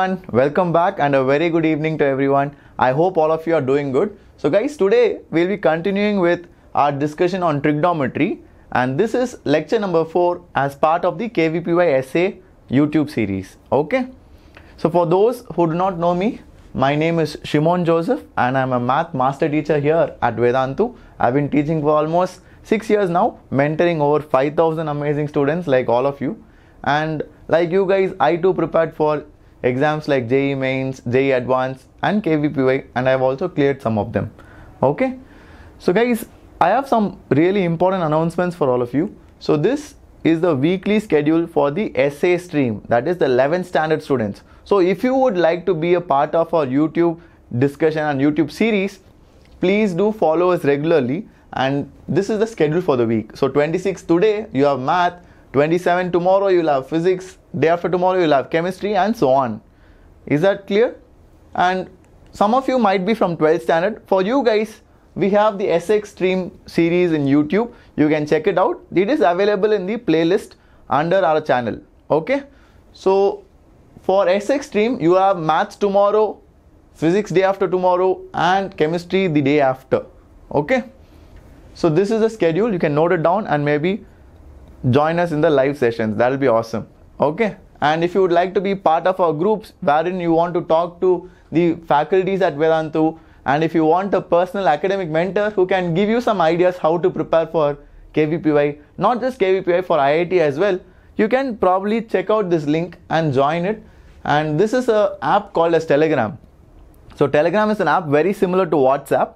everyone, welcome back and a very good evening to everyone. I hope all of you are doing good. So guys, today we'll be continuing with our discussion on trigonometry, and this is lecture number 4 as part of the KVPY SA YouTube series. Okay, so for those who do not know me, my name is Shimon Joseph and I'm a math master teacher here at Vedantu. I've been teaching for almost 6 years now, mentoring over 5,000 amazing students like all of you. And like you guys, I too prepared for exams like JEE Mains, JEE Advanced and KVPY, and I've also cleared some of them. Okay, so guys, I have some really important announcements for all of you. So this is the weekly schedule for the SA stream, that is the 11th standard students. So if you would like to be a part of our YouTube discussion and YouTube series, please do follow us regularly. And this is the schedule for the week. So 26 today you have math, 27 tomorrow you'll have physics, day after tomorrow you'll have chemistry, and so on. Is that clear? And some of you might be from 12th standard. For you guys, we have the SX stream series in YouTube. You can check it out. It is available in the playlist under our channel. Okay, so for SX stream you have maths tomorrow, physics day after tomorrow, and chemistry the day after. Okay, so this is the schedule. You can note it down and maybe join us in the live sessions. That will be awesome. Okay, and if you would like to be part of our groups wherein you want to talk to the faculties at Vedantu, and if you want a personal academic mentor who can give you some ideas how to prepare for KVPY, not just KVPY, for IIT as well, you can probably check out this link and join it. And this is an app called as Telegram. So Telegram is an app very similar to WhatsApp.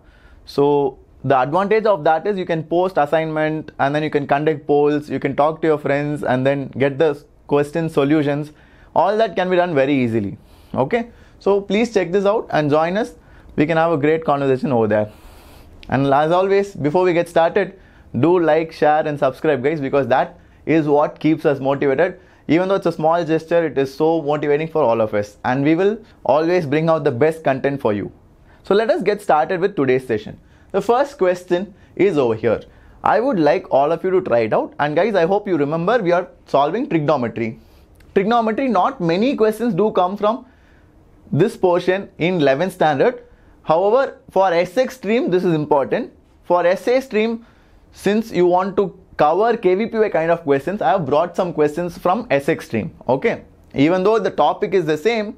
So the advantage of that is you can post assignment and then you can conduct polls, you can talk to your friends and then get the question solutions. All that can be done very easily. Okay, so please check this out and join us. We can have a great conversation over there. And as always, before we get started, do like, share and subscribe guys, because that is what keeps us motivated. Even though it's a small gesture, it is so motivating for all of us, and we will always bring out the best content for you. So let us get started with today's session. The first question is over here. I would like all of you to try it out. And guys, I hope you remember we are solving trigonometry. Trigonometry, not many questions do come from this portion in 11th standard. However, for SX stream, this is important. For SA stream, since you want to cover KVPY kind of questions, I have brought some questions from SX stream. Okay, even though the topic is the same,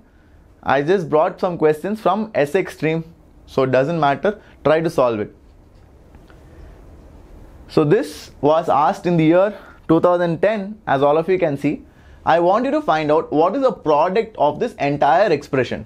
I just brought some questions from SX stream. So it doesn't matter, try to solve it. So this was asked in the year 2010, as all of you can see. I want you to find out what is the product of this entire expression.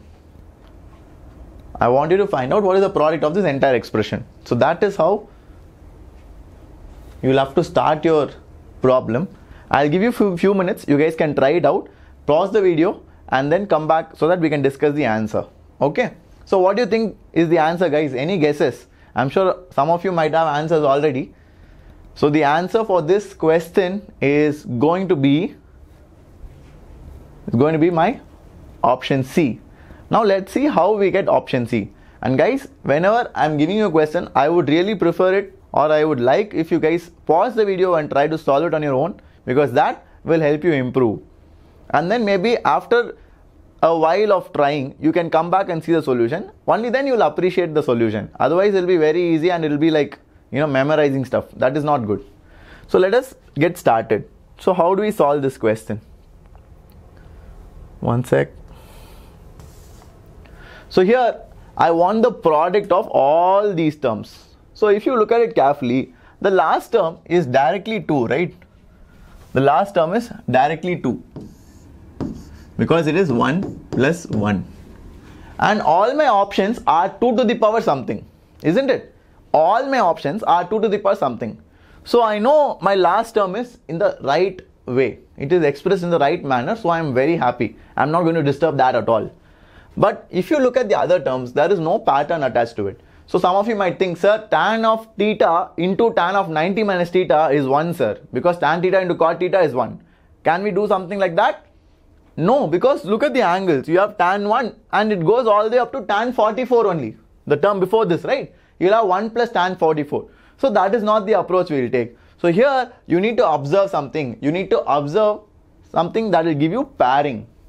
I want you to find out what is the product of this entire expression. So that is how you will have to start your problem. I'll give you few minutes. You guys can try it out, pause the video and then come back so that we can discuss the answer. Okay. So what do you think is the answer guys? Any guesses? I'm sure some of you might have answers already. So the answer for this question is going to be my option C. Now let's see how we get option C. And guys, whenever I'm giving you a question, I would really prefer it, or I would like if you guys pause the video and try to solve it on your own, because that will help you improve. And then maybe after a while of trying, you can come back and see the solution. Only then you'll appreciate the solution. Otherwise it'll be very easy and it'll be like, you know, memorizing stuff. That is not good. So let us get started. So how do we solve this question? One sec. So here I want the product of all these terms. So if you look at it carefully, the last term is directly 2, right? The last term is directly 2. Because it is 1 plus 1. And all my options are 2 to the power something, isn't it? All my options are 2 to the power something. So I know my last term is in the right way. It is expressed in the right manner. So I am very happy. I am not going to disturb that at all. But if you look at the other terms, there is no pattern attached to it. So some of you might think, sir, tan of theta into tan of 90 minus theta is 1, sir. Because tan theta into cot theta is 1. Can we do something like that? No, because look at the angles. You have tan 1 and it goes all the way up to tan 44 only. The term before this, right? You'll have 1 plus tan 44. So that is not the approach we will take. So here you need to observe something. You need to observe something that will give you pairing.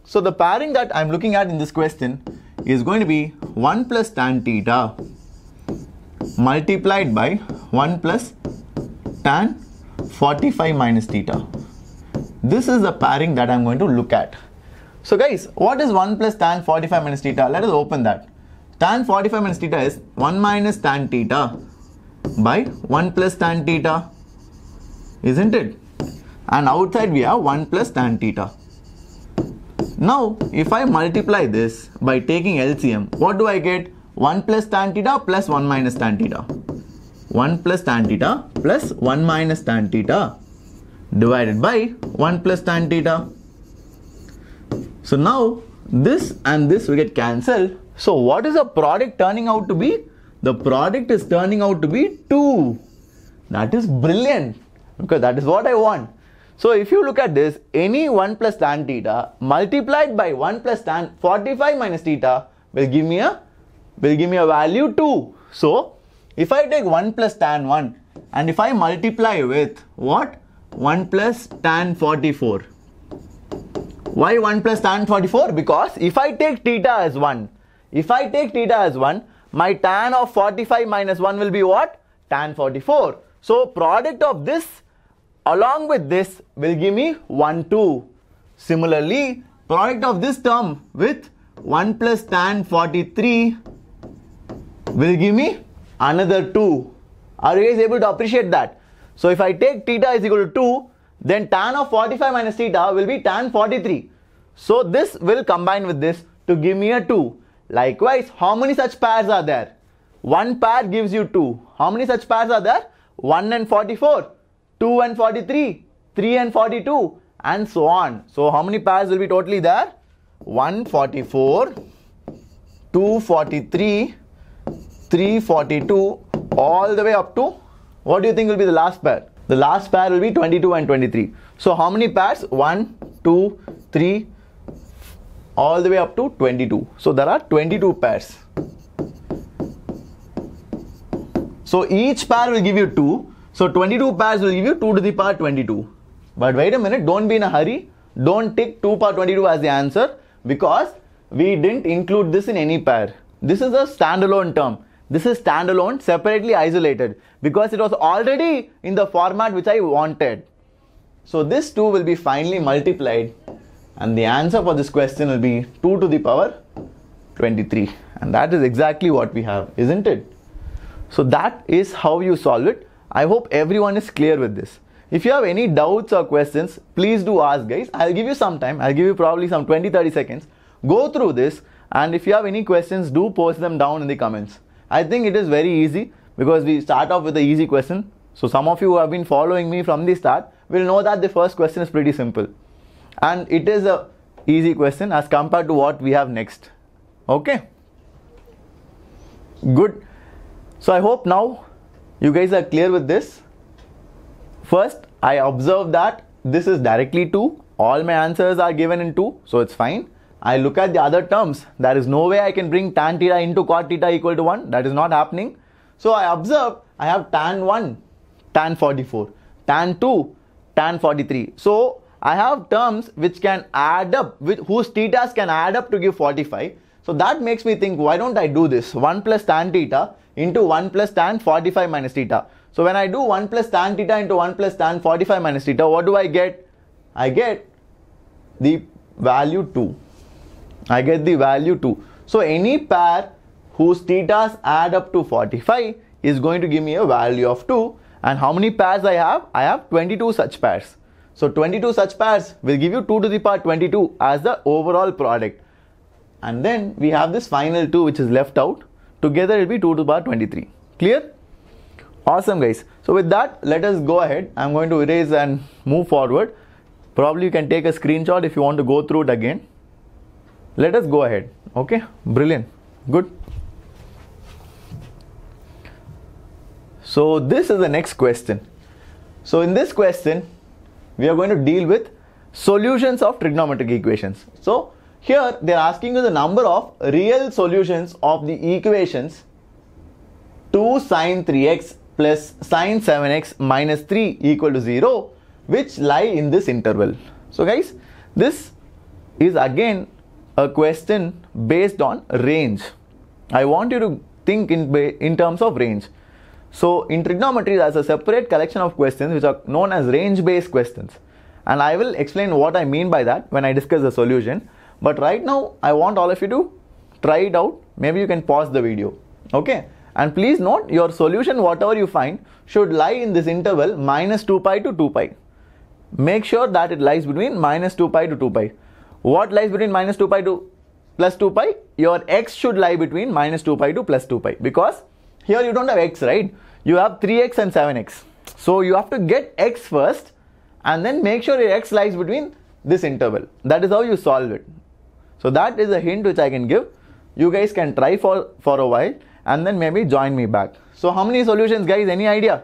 So the pairing that I'm looking at in this question is going to be 1 plus tan theta multiplied by 1 plus tan 45 minus theta. This is the pairing that I'm going to look at. So guys, what is 1 plus tan 45 minus theta? Let us open that. Tan 45 minus theta is 1 minus tan theta by 1 plus tan theta, isn't it? And outside we have 1 plus tan theta. Now, if I multiply this by taking LCM, what do I get? 1 plus tan theta plus 1 minus tan theta. 1 plus tan theta plus 1 minus tan theta divided by 1 plus tan theta. So now, this and this will get cancelled. So what is the product turning out to be? The product is turning out to be 2. That is brilliant, because that is what I want. So if you look at this, any 1 plus tan theta multiplied by 1 plus tan 45 minus theta will give me a value 2. So if I take 1 plus tan 1 and if I multiply with what? 1 plus tan 44. Why 1 plus tan 44? Because if I take theta as 1, my tan of 45 minus 1 will be what? Tan 44. So product of this along with this will give me 1, 2. Similarly, product of this term with 1 plus tan 43 will give me another 2. Are you guys able to appreciate that? So if I take theta is equal to 2, then tan of 45 minus theta will be tan 43. So this will combine with this to give me a 2. Likewise, how many such pairs are there? One pair gives you 2. How many such pairs are there? 1 and 44, 2 and 43, 3 and 42, and so on. So how many pairs will be totally there? 144, 243, 342, all the way up to, what do you think will be the last pair? The last pair will be 22 and 23. So how many pairs? 1, 2, 3, all the way up to 22. So there are 22 pairs. So each pair will give you 2. So 22 pairs will give you 2 to the power 22. But wait a minute, don't be in a hurry. Don't take 2 power 22 as the answer, because we didn't include this in any pair. This is a standalone term. This is standalone, separately isolated, because it was already in the format which I wanted. So this 2 will be finally multiplied, and the answer for this question will be 2 to the power 23. And that is exactly what we have, isn't it? So that is how you solve it. I hope everyone is clear with this. If you have any doubts or questions, please do ask, guys. I'll give you some time. I'll give you probably some 20-30 seconds. Go through this, and if you have any questions, do post them down in the comments. I think it is very easy, because we start off with the easy question. So some of you who have been following me from the start will know that the first question is pretty simple. And it is a easy question as compared to what we have next. Okay? Good. So I hope now you guys are clear with this. First, I observe that this is directly 2. All my answers are given in 2, so it's fine. I look at the other terms. There is no way I can bring tan theta into cot theta equal to 1. That is not happening. So I observe I have tan 1, tan 44, tan 2, tan 43. So I have terms which can add up, whose thetas can add up to give 45. So that makes me think, why don't I do this? 1 plus tan theta into 1 plus tan 45 minus theta. So when I do 1 plus tan theta into 1 plus tan 45 minus theta, what do I get? I get the value 2. I get the value 2. So any pair whose thetas add up to 45 is going to give me a value of 2. And how many pairs I have? I have 22 such pairs. So 22 such pairs will give you 2 to the power 22 as the overall product. And then we have this final 2 which is left out. Together it will be 2 to the power 23. Clear? Awesome, guys. So with that, let us go ahead. I'm going to erase and move forward. Probably you can take a screenshot if you want to go through it again. Let us go ahead. Okay, brilliant. Good. So this is the next question. So in this question, we are going to deal with solutions of trigonometric equations. So here they are asking you the number of real solutions of the equations 2 sine 3x plus sine 7x minus 3 equal to 0, which lie in this interval. So guys, this is again a question based on range. I want you to think in terms of range. So in trigonometry, there's a separate collection of questions which are known as range-based questions. And I will explain what I mean by that when I discuss the solution. But right now, I want all of you to try it out. Maybe you can pause the video. Okay? And please note, your solution, whatever you find, should lie in this interval minus 2 pi to 2 pi. Make sure that it lies between minus 2 pi to 2 pi. What lies between minus 2 pi to plus 2 pi? Your x should lie between minus 2 pi to plus 2 pi. Because here you don't have x, right? You have 3x and 7x. So you have to get x first and then make sure your x lies between this interval. That is how you solve it. So that is a hint which I can give. You guys can try for a while and then maybe join me back. So how many solutions, guys? Any idea?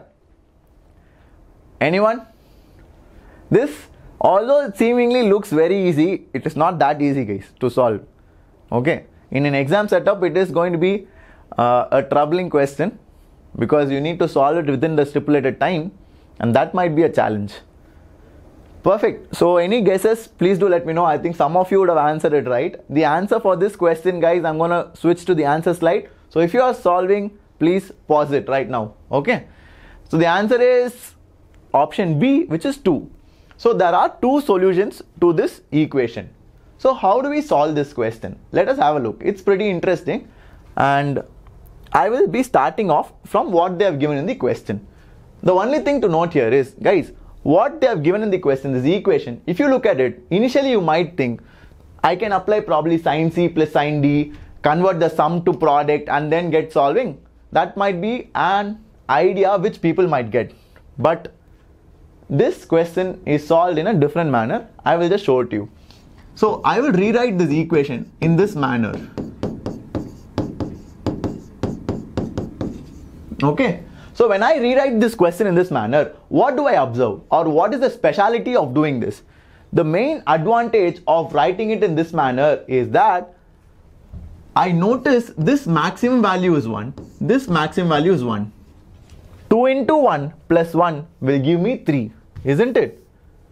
Anyone? This, although it seemingly looks very easy, it is not that easy, guys, to solve. Okay? In an exam setup, it is going to be a troubling question because you need to solve it within the stipulated time, and that might be a challenge. Perfect. So any guesses, please do let me know. I think some of you would have answered it right. The answer for this question, guys, I'm going to switch to the answer slide. So if you are solving, please pause it right now. Okay. So the answer is option B, which is 2. So there are 2 solutions to this equation. So how do we solve this question? Let us have a look. It's pretty interesting, and I will be starting off from what they have given in the question. The only thing to note here is, guys, what they have given in the question, this equation, if you look at it, initially you might think, I can apply probably sin C plus sin D, convert the sum to product and then get solving. That might be an idea which people might get. But this question is solved in a different manner. I will just show it to you. So I will rewrite this equation in this manner. Okay. So when I rewrite this question in this manner, what do I observe, or what is the speciality of doing this? The main advantage of writing it in this manner is that I notice this maximum value is 1, this maximum value is 1. 2 into 1 plus 1 will give me 3, isn't it?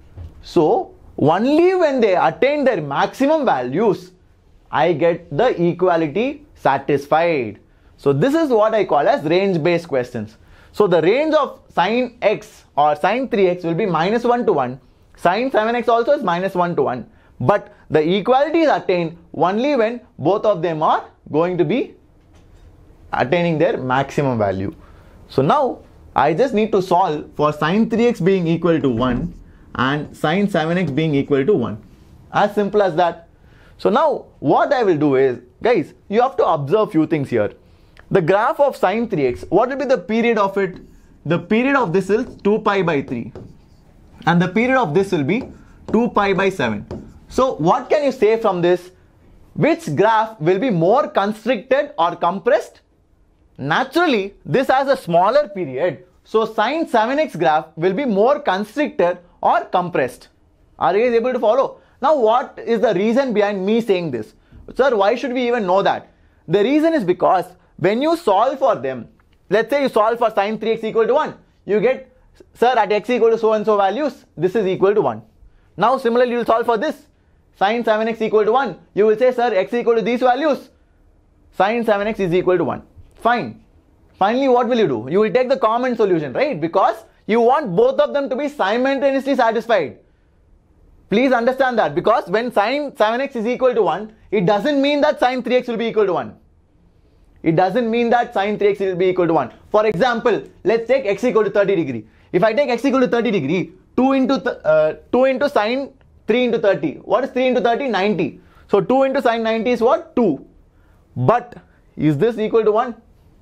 So only when they attain their maximum values, I get the equality satisfied. So this is what I call as range-based questions. So the range of sin x or sin 3x will be minus 1 to 1. Sin 7x also is minus 1 to 1. But the equality is attained only when both of them are going to be attaining their maximum value. So now I just need to solve for sin 3x being equal to 1 and sin 7x being equal to 1. As simple as that. So now what I will do is, guys, you have to observe few things here. The graph of sin 3x, what will be the period of it? The period of this is 2 pi by 3. And the period of this will be 2 pi by 7. So what can you say from this? Which graph will be more constricted or compressed? Naturally, this has a smaller period. So sin 7x graph will be more constricted or compressed. Are you guys able to follow? Now what is the reason behind me saying this? Sir, why should we even know that? The reason is because when you solve for them, let's say you solve for sin 3x equal to 1, you get, sir, at x equal to so and so values, this is equal to 1. Now similarly you will solve for this, sin 7x equal to 1, you will say, sir, x equal to these values, sin 7x is equal to 1. Fine. Finally what will you do? You will take the common solution, right? Because you want both of them to be simultaneously satisfied. Please understand that, because when sin 7x is equal to 1, it doesn't mean that sin 3x will be equal to 1. It doesn't mean that sin 3x will be equal to 1. For example, let's take x equal to 30 degree. If I take x equal to 30 degree, 2 into sin 3 into 30. What is 3 into 30? 90. So 2 into sin 90 is what? 2. But is this equal to 1?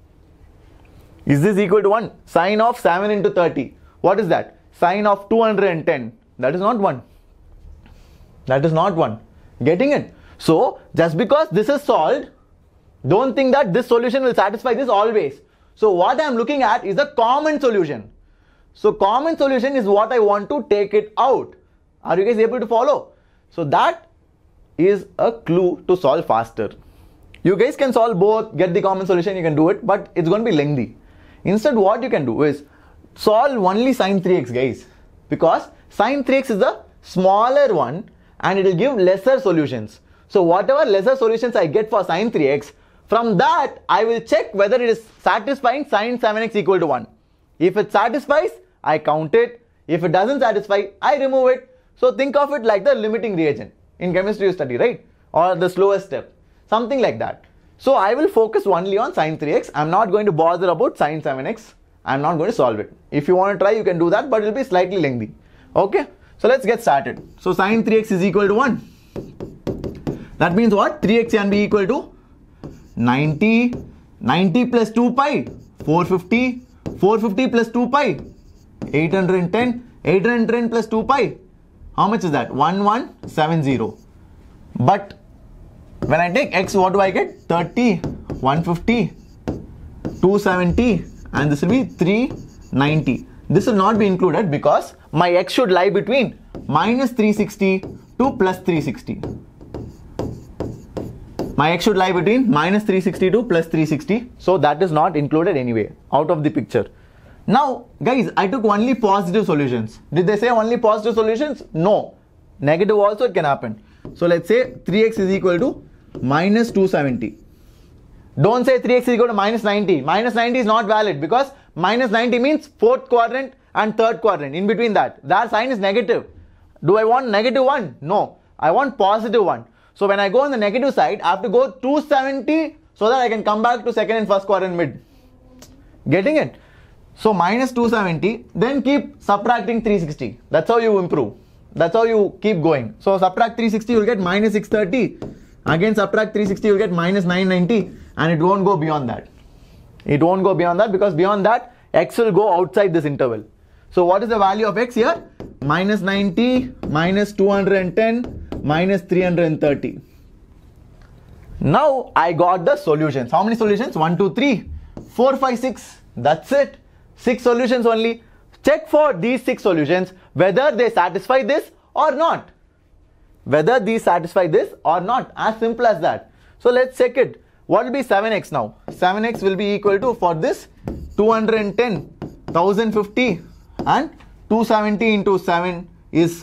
Is this equal to 1? Sin of 7 into 30. What is that? Sin of 210. That is not 1. That is not 1. Getting it? So just because this is solved, don't think that this solution will satisfy this always. So what I am looking at is a common solution. So common solution is what I want to take it out. Are you guys able to follow? So that is a clue to solve faster. You guys can solve both, get the common solution, you can do it, but it's going to be lengthy. Instead what you can do is solve only sin 3x, guys. Because sin 3x is the smaller one and it will give lesser solutions. So whatever lesser solutions I get for sine 3x, from that I will check whether it is satisfying sine 7x equal to 1. If it satisfies, I count it. If it doesn't satisfy, I remove it. So think of it like the limiting reagent. In chemistry you study, right? Or the slowest step. Something like that. So I will focus only on sine 3x. I'm not going to bother about sine 7x. I'm not going to solve it. If you want to try, you can do that, but it will be slightly lengthy. Okay? So let's get started. So sine 3x is equal to 1. That means what? 3x can be equal to 90. 90 plus 2 pi, 450. 450 plus 2 pi, 810. 810 plus 2 pi. How much is that? 1170. But when I take x, what do I get? 30, 150, 270, and this will be 390. This will not be included because my x should lie between minus 360 to plus 360. My x should lie between minus 360 to plus 360. So that is not included anyway, out of the picture. Now, guys, I took only positive solutions. Did they say only positive solutions? No. Negative also it can happen. So let's say 3x is equal to minus 270. Don't say 3x is equal to minus 90. Minus 90 is not valid because minus 90 means fourth quadrant and third quadrant. In between that sign is negative. Do I want negative 1? No. I want positive 1. So when I go on the negative side, I have to go 270 so that I can come back to second and first quadrant mid. Getting it? So minus 270, then keep subtracting 360. That's how you improve. That's how you keep going. So subtract 360, you'll get minus 630. Again subtract 360, you'll get minus 990, and it won't go beyond that. It won't go beyond that because beyond that, x will go outside this interval. So what is the value of x here? Minus 90, minus 210, minus 330. Now I got the solutions. How many solutions? 1, 2, 3, 4, 5, 6. That's it. 6 solutions only. Check for these 6 solutions whether they satisfy this or not. Whether these satisfy this or not. As simple as that. So let's check it. What will be 7x now? 7x will be equal to, for this, 210, 1050, and 270 into 7 is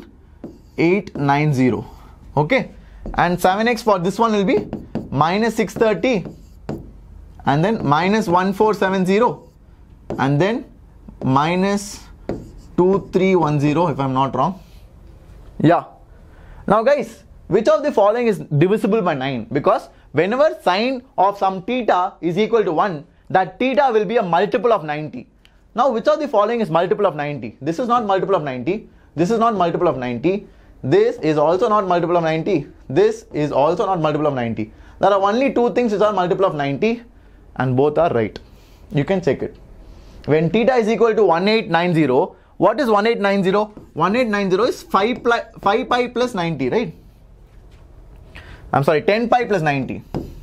1890. Okay. And 7x for this one will be minus 630 and then minus 1470 and then minus 2310 if I'm not wrong. Yeah. Now guys, which of the following is divisible by 9? Because whenever sine of some theta is equal to 1, that theta will be a multiple of 90. Now which of the following is multiple of 90? This is not multiple of 90. This is not multiple of 90. This is also not multiple of 90. This is also not multiple of 90. There are only 2 things which are multiple of 90 and both are right. You can check it. When theta is equal to 1890, what is 1890? 1890 is 5 pi plus 90, right? I'm sorry, 10 pi plus 90.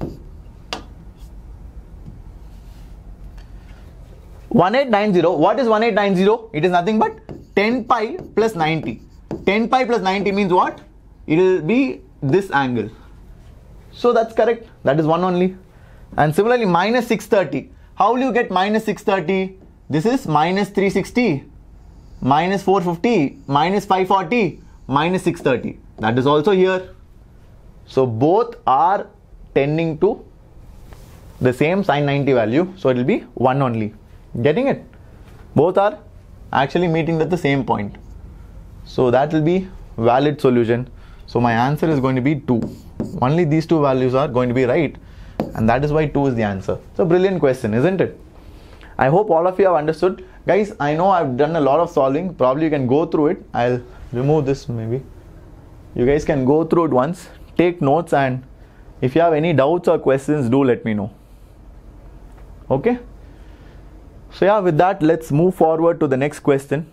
1890, what is 1890? It is nothing but 10 pi plus 90. 10 pi plus 90 means what? It will be this angle. So that's correct. That is one only. And similarly, minus 630. How will you get minus 630? This is minus 360, minus 450, minus 540, minus 630. That is also here. So both are tending to the same sin 90 value. So it will be 1 only. Getting it? Both are actually meeting at the same point. So that will be valid solution. So my answer is going to be 2. Only these 2 values are going to be right. And that is why 2 is the answer. It's a brilliant question, isn't it? I hope all of you have understood. Guys, I know I've done a lot of solving. Probably you can go through it. I'll remove this maybe. You guys can go through it once. Take notes, and if you have any doubts or questions, do let me know. Okay? So yeah, with that, let's move forward to the next question.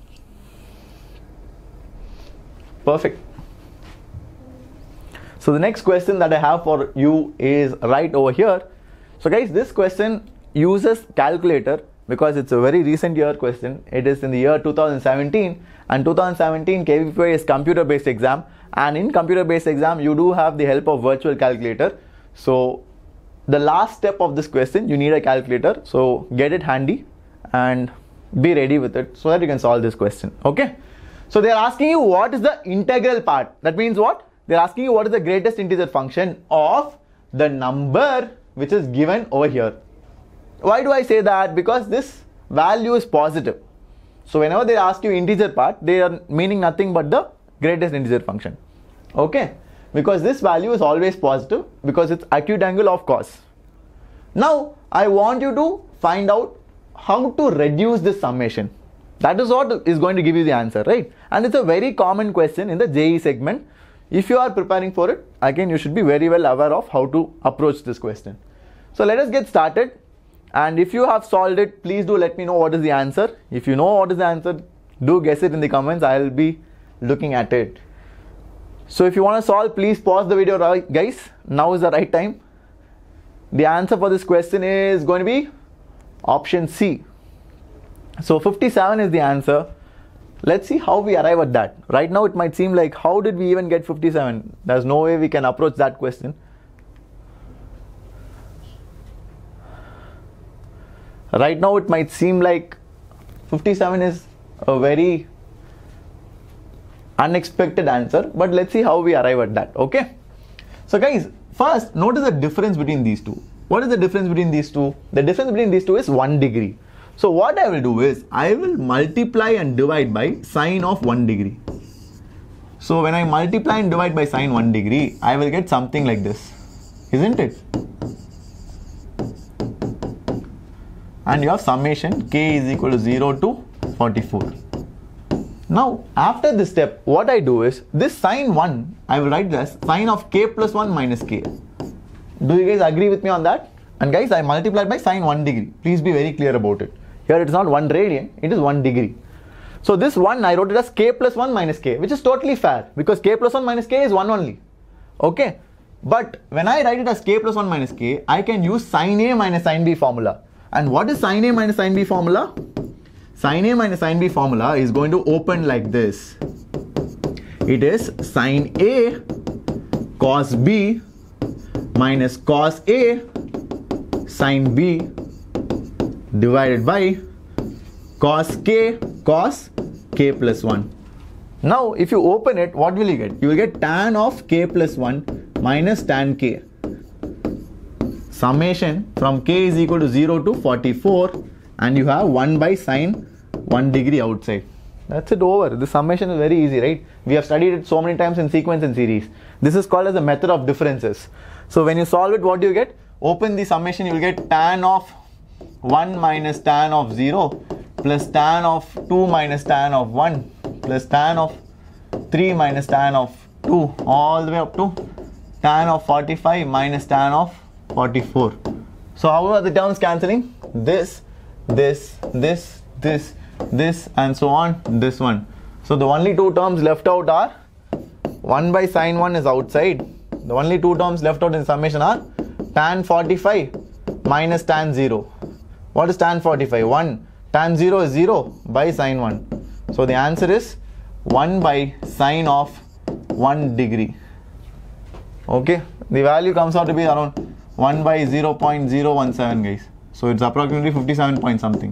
Perfect. So the next question that I have for you is right over here. So guys, this question uses calculator because it's a very recent year question. It is in the year 2017, and 2017 KVPY is computer based exam, and in computer based exam you do have the help of virtual calculator. So the last step of this question, you need a calculator, so get it handy and be ready with it so that you can solve this question. Okay, So they are asking you what is the integral part. That means what? They are asking you what is the greatest integer function of the number which is given over here. Why do I say that? Because this value is positive. So whenever they ask you integer part, they are meaning nothing but the greatest integer function. Okay? Because this value is always positive because it's acute angle of cos. Now I want you to find out how to reduce this summation. That is what is going to give you the answer, right? And it's a very common question in the JEE segment. If you are preparing for it, again you should be very well aware of how to approach this question. So let us get started. And if you have solved it, please do let me know what is the answer. If you know what is the answer, do guess it in the comments. I will be looking at it. So if you want to solve, please pause the video, guys. Now is the right time. The answer for this question is going to be option C. So 57 is the answer. Let's see how we arrive at that. Right now it might seem like, how did we even get 57? There's no way we can approach that question. Right now it might seem like 57 is a very unexpected answer, but let's see how we arrive at that. Okay. So guys, first notice the difference between these two. What is the difference between these two? The difference between these two is 1 degree. So what I will do is, I will multiply and divide by sine of 1 degree. So when I multiply and divide by sine 1 degree, I will get something like this, isn't it? And you have summation k is equal to 0 to 44. Now after this step, what I do is, this sine 1, I will write this sine of k plus 1 minus k. Do you guys agree with me on that? And guys, I multiplied by sine 1 degree. Please be very clear about it. Here it is not 1 radian, it is 1 degree. So this 1 I wrote it as k plus 1 minus k, which is totally fair because k plus 1 minus k is 1 only. Okay. But when I write it as k plus 1 minus k, I can use sine A minus sine B formula. And what is sine A minus sine B formula? Sine A minus sine B formula is going to open like this. It is sine A cos B minus cos A sine B divided by cos k plus 1. Now if you open it, what will you get? You will get tan of k plus 1 minus tan k. Summation from k is equal to 0 to 44, and you have 1 by sine 1 degree outside. That's it, over. The summation is very easy, right? We have studied it so many times in sequence and series. This is called as the method of differences. So when you solve it, what do you get? Open the summation, you will get tan of 1 minus tan of 0 plus tan of 2 minus tan of 1 plus tan of 3 minus tan of 2 all the way up to tan of 45 minus tan of 44. So how are the terms cancelling? This, and so on, this one. So the only two terms left out are 1 by sine 1 is outside. The only two terms left out in summation are tan 45 minus tan 0. What is tan 45? 1. Tan 0 is 0 by sine 1. So the answer is 1 by sine of 1 degree. Okay. The value comes out to be around 1 by 0.017, guys. So it's approximately 57 point something.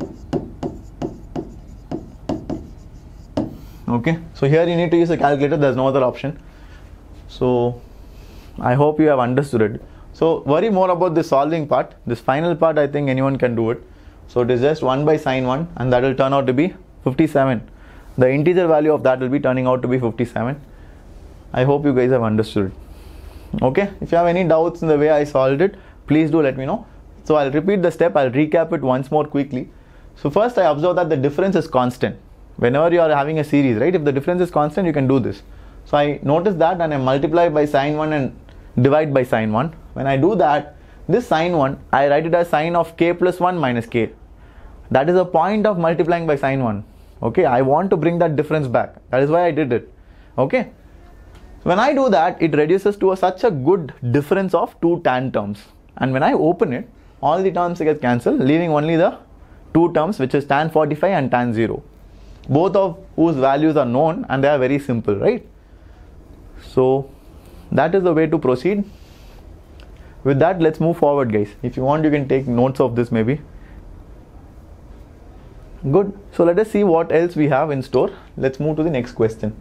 Okay. So here you need to use a calculator. There's no other option. So I hope you have understood it. So worry more about the solving part. This final part, I think anyone can do it. So it is just 1 by sine 1, and that will turn out to be 57. The integer value of that will be turning out to be 57. I hope you guys have understood it. Okay. If you have any doubts in the way I solved it, please do let me know. So I'll repeat the step. I'll recap it once more quickly. So first I observe that the difference is constant. Whenever you are having a series, right? If the difference is constant, you can do this. So I notice that and I multiply by sine 1 and divide by sine 1. When I do that, this sine 1, I write it as sine of k plus 1 minus k. That is the point of multiplying by sine 1. Okay, I want to bring that difference back. That is why I did it. Okay. When I do that, it reduces to such a good difference of two tan terms. And when I open it, all the terms get cancelled, leaving only the two terms, which is tan 45 and tan 0. Both of whose values are known and they are very simple, right? So that is the way to proceed. With that, let's move forward, guys. If you want, you can take notes of this maybe. So 1 by sine 1, and that will turn out to be 57. The integer value of that will be 57. The value comes out to be around 1 by 0.017, guys. So it's approximately 57 point something. Okay. So here you need to use a calculator. There's no other option. So I hope you have understood it. So worry more about the solving part. This final part, I think anyone can do it. So it is just 1 by sine 1, and that will turn out to be 57. Good. So let us see what else we have in store. Let's move to the next question.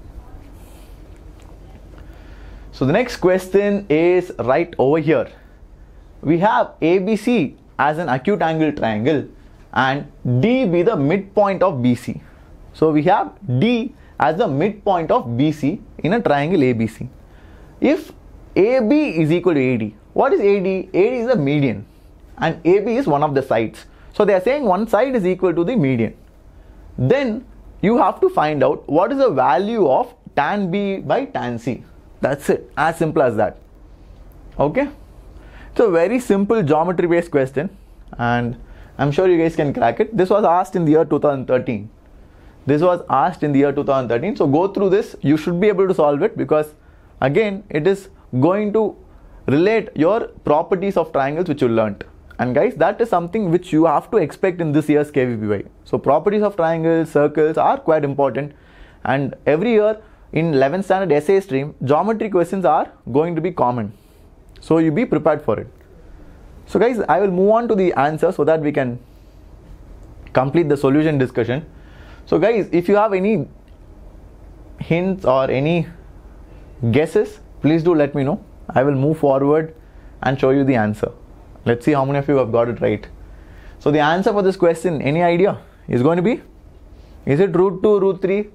So the next question is right over here. We have ABC as an acute angle triangle and D be the midpoint of BC. So we have D as the midpoint of BC in a triangle ABC. If AB is equal to AD, what is AD? AD is the median and AB is one of the sides. So they are saying one side is equal to the median. Then you have to find out what is the value of tan B by tan C. That's it, as simple as that. Okay, it's a very simple geometry based question and I'm sure you guys can crack it. This was asked in the year 2013. This was asked in the year 2013. So go through this, you should be able to solve it, because again it is going to relate your properties of triangles which you learnt. And guys, that is something which you have to expect in this year's KVPY. So properties of triangles, circles are quite important, and every year in 11th standard SA stream, geometry questions are going to be common. So you be prepared for it. So guys, I will move on to the answer so that we can complete the solution discussion. So guys, if you have any hints or any guesses, please do let me know. I will move forward and show you the answer. Let's see how many of you have got it right. So the answer for this question, any idea, is going to be, is it root 2, root 3?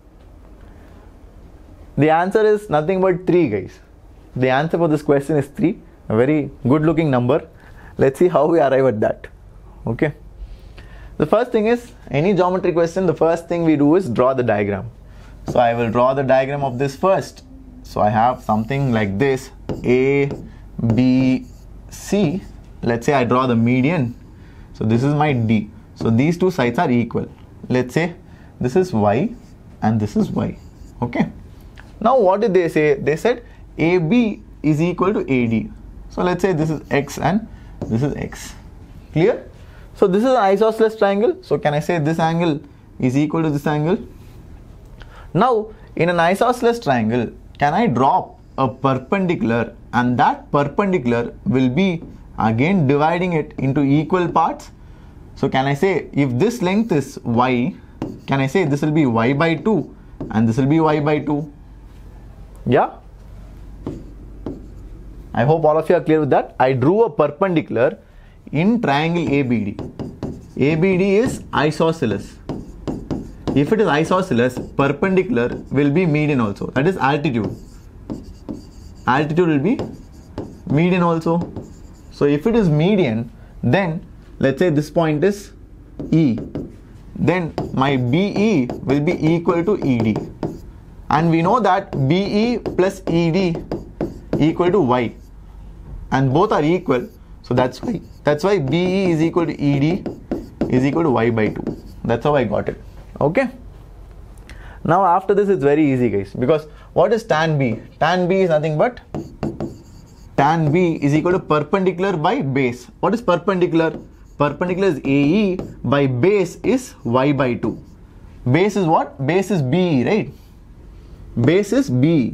The answer is nothing but 3, guys. The answer for this question is 3, a very good looking number. Let's see how we arrive at that. Okay. The first thing is, any geometry question, the first thing we do is draw the diagram. So I will draw the diagram of this first. So I have something like this, A, B, C. Let's say I draw the median. So this is my D. So these two sides are equal. Let's say this is Y and this is Y. Okay. Now what did they say? They said AB is equal to AD. So let's say this is X and this is X. Clear? So this is an isosceles triangle. So can I say this angle is equal to this angle? Now in an isosceles triangle, can I drop a perpendicular, and that perpendicular will be again dividing it into equal parts? So can I say, if this length is Y, can I say this will be Y by 2 and this will be Y by 2? Yeah? I hope all of you are clear with that. I drew a perpendicular in triangle ABD. ABD is isosceles. If it is isosceles, perpendicular will be median also. That is altitude. Altitude will be median also. So if it is median, then let's say this point is E. Then my BE will be equal to ED. And we know that BE plus ED equal to Y. And both are equal. So that's why BE is equal to ED is equal to Y by 2. That's how I got it. Okay. Now after this it's very easy, guys, because what is tan B? Tan B is nothing but tan B is equal to perpendicular by base. What is perpendicular? Perpendicular is AE by base is Y by 2. Base is what? Base is BE, right? Base is BE.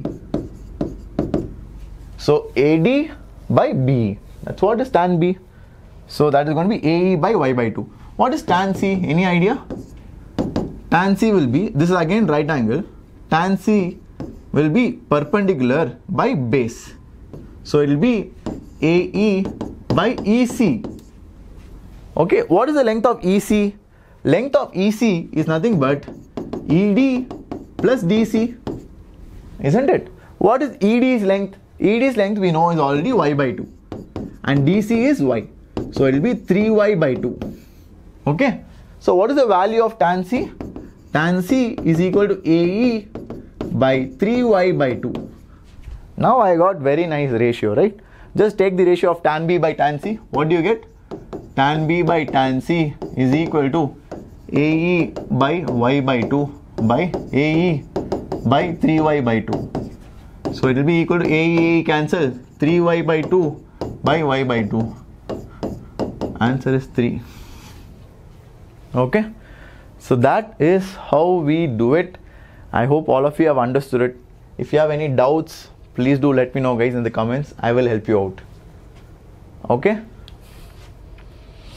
So AD by BE. That's what is tan B. So that is going to be AE by Y by 2. What is tan C? Any idea? Tan C will be, this is again right angle, tan C will be perpendicular by base. So it will be AE by EC. Okay, what is the length of EC? Length of EC is nothing but ED plus DC, isn't it? What is ED's length? ED's length we know is already Y by 2 and DC is Y. So it will be 3Y by 2. Okay, so what is the value of tan C? Tan C is equal to AE by 3Y by 2. Now I got very nice ratio, right? Just take the ratio of tan B by tan C. What do you get? Tan B by tan C is equal to AE by Y by 2 by AE by 3Y by 2. So it will be equal to AE cancel 3Y by 2 by Y by 2. Answer is 3. Okay. So that is how we do it. I hope all of you have understood it. If you have any doubts, please do let me know, guys, in the comments. I will help you out. Okay.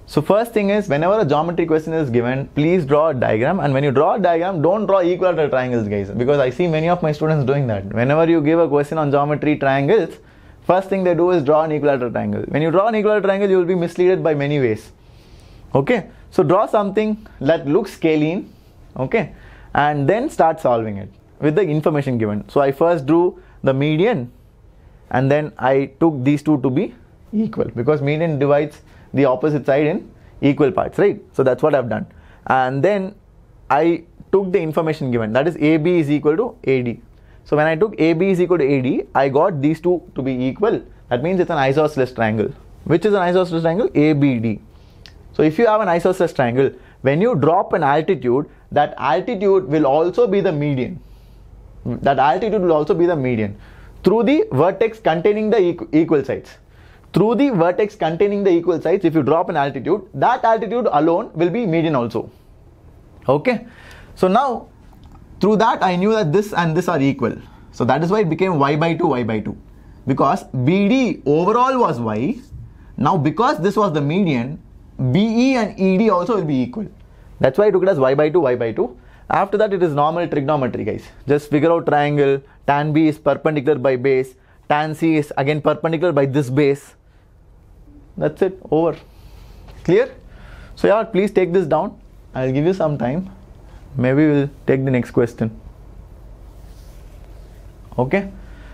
So first thing is, whenever a geometry question is given, please draw a diagram, and when you draw a diagram, don't draw equilateral triangles, guys, because I see many of my students doing that. Whenever you give a question on geometry triangles, first thing they do is draw an equilateral triangle. When you draw an equilateral triangle, you will be misled by many ways. Okay, so draw something that looks scalene, okay, and then start solving it with the information given. So I first drew the median, and then I took these two to be equal, because median divides the opposite side in equal parts, right? So that's what I've done. And then I took the information given, that is AB is equal to AD. So when I took AB is equal to AD, I got these two to be equal. That means it's an isosceles triangle. Which is an isosceles triangle? ABD. So if you have an isosceles triangle, when you drop an altitude, that altitude will also be the median. That altitude will also be the median through the vertex containing the equal sides. Through the vertex containing the equal sides, if you drop an altitude, that altitude alone will be median also. Okay. So now, through that I knew that this and this are equal. So that is why it became y by 2, y by 2. Because BD overall was y. Now because this was the median, BE and ED also will be equal. That's why I took it as y by 2, y by 2. After that it is normal trigonometry, guys. Just figure out triangle. Tan B is perpendicular by base. Tan C is again perpendicular by this base. That's it, over. Clear? So yeah, please take this down. I'll give you some time. Maybe we'll take the next question. Okay.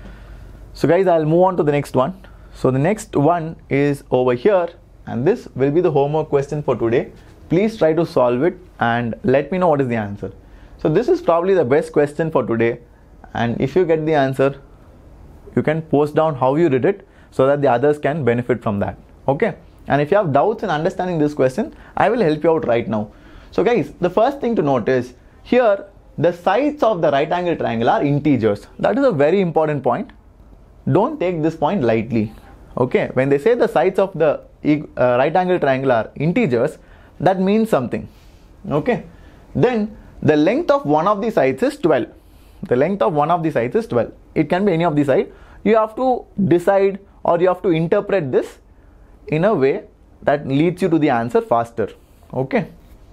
So guys, I'll move on to the next one. So the next one is over here, and this will be the homework question for today. Please try to solve it and let me know what is the answer. So this is probably the best question for today, and if you get the answer, you can post down how you did it so that the others can benefit from that. Okay, and if you have doubts in understanding this question, I will help you out right now. So guys, the first thing to note is, here the sides of the right angle triangle are integers. That is a very important point. Don't take this point lightly. Okay, when they say the sides of the right angle triangle are integers, that means something. Okay, then the length of one of the sides is 12. The length of one of the sides is 12. It can be any of the side. You have to decide, or you have to interpret this in a way that leads you to the answer faster. Okay.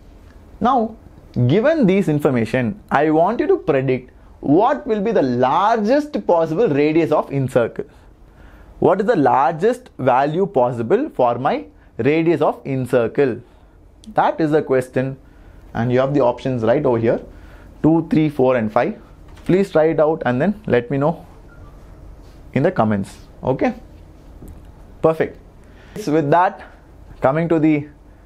Now, given these information, I want you to predict what will be the largest possible radius of incircle. What is the largest value possible for my radius of incircle? That is the question, and you have the options right over here, 2, 3, 4 and 5. Please try it out and then let me know in the comments. Okay. Perfect. So with that, coming to the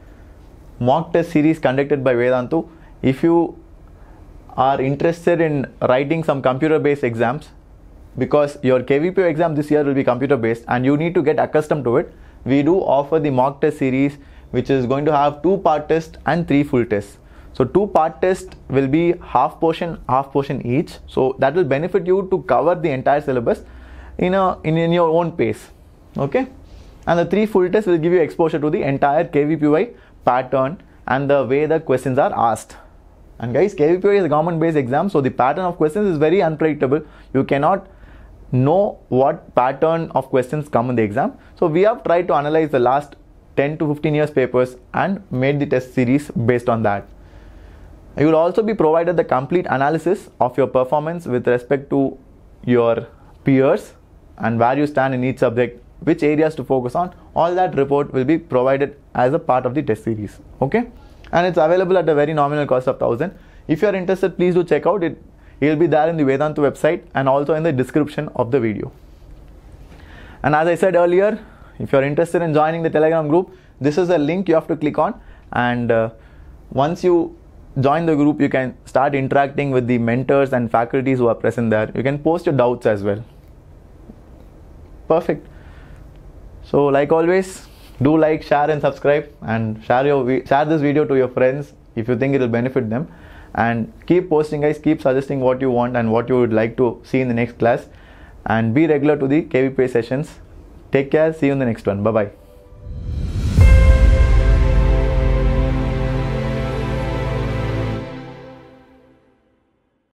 mock test series conducted by Vedantu. If you are interested in writing some computer based exams, because your KVPY exam this year will be computer based and you need to get accustomed to it, we do offer the mock test series, which is going to have 2 part tests and 3 full tests. So 2 part tests will be half portion each. So that will benefit you to cover the entire syllabus in your own pace. Okay. And the 3 full tests will give you exposure to the entire KVPY pattern and the way the questions are asked. And guys, KVPY is a government based exam, so the pattern of questions is very unpredictable. You cannot know what pattern of questions come in the exam. So we have tried to analyze the last 10 to 15 years papers and made the test series based on that. You will also be provided the complete analysis of your performance with respect to your peers and where you stand in each subject, which areas to focus on. All that report will be provided as a part of the test series. Okay, and it's available at a very nominal cost of 1000. If you are interested, please do check out it. It will be there in the Vedantu website and also in the description of the video. And as I said earlier, if you are interested in joining the Telegram group, this is a link you have to click on, and once you join the group, you can start interacting with the mentors and faculties who are present there. You can post your doubts as well. Perfect. So like always, do like, share and subscribe, and share this video to your friends if you think it will benefit them, and keep posting, guys. Keep suggesting what you want and what you would like to see in the next class, and be regular to the KVPY sessions. Take care. See you in the next one. Bye bye.